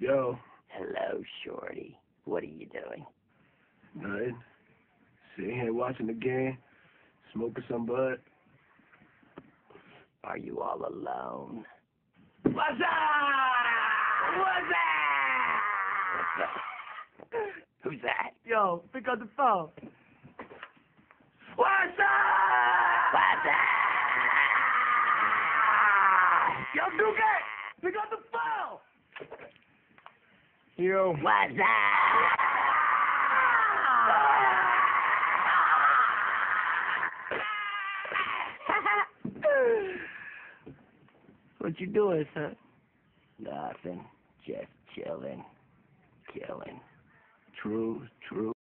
Yo. Hello, Shorty. What are you doing? Nothing. Sitting here watching the game, smoking some bud. Are you all alone? What's up? What's that? Who's that? Yo, pick up the phone. What's up? What's up? Yo, Duke, pick up the phone. Yo. What's up? What you doing, son? Nothing. Just chilling. Killing. True.